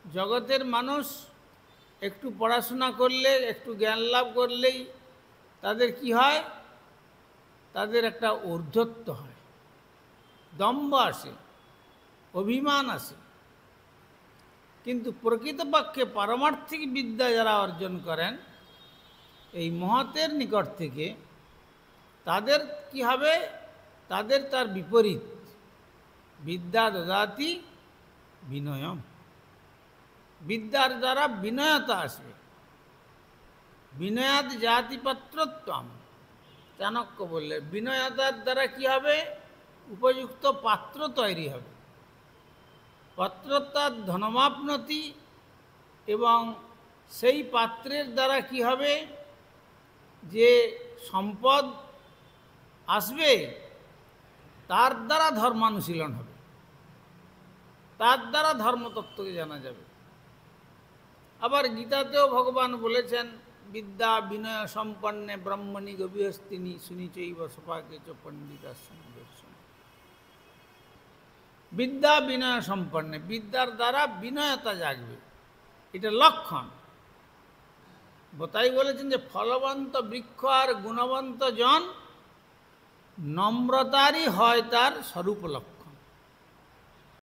জগতের মানুষ একটু পড়াশোনা করলে, একটু জ্ঞান লাভ করলেই তাদের কি হয়? তাদের একটা ঔর্ধ্বত্ব হয়, দম্ভ আসে, অভিমান আসে। কিন্তু প্রকৃতপক্ষে পারমার্থিক বিদ্যা যারা অর্জন করেন এই মহতের নিকট থেকে, তাদের কি হবে? তাদের তার বিপরীত, বিদ্যা দদাতি বিনয়ম। বিদ্যার দ্বারা বিনয়তা আসবে। বিনয়াদ জাতিপত্রত্বম, চাণক্য বললে, বিনয়তার দ্বারা কি হবে? উপযুক্ত পাত্র তৈরি হবে। পাত্রতার ধনমাপ্নতি, এবং সেই পাত্রের দ্বারা কি হবে? যে সম্পদ আসবে তার দ্বারা ধর্মানুশীলন হবে, তার দ্বারা ধর্মতত্ত্বকে জানা যাবে। আবার গীতাতেও ভগবান বলেছেন, বিদ্যা বিনয় সম্পন্নে ব্রহ্মণি গভীরস্তিনী সুনিচৈব সপাকে চ পণ্ডিতা সমদর্শন। বিদ্যা বিনয় সম্পন্নে, বিদ্যার দ্বারা বিনয়তা জাগবে, এটা লক্ষণ। তাই বলেছেন যে ফলবন্ত বৃক্ষ আর গুণবন্ত জন নম্রতারই হয় তার স্বরূপ লক্ষণ।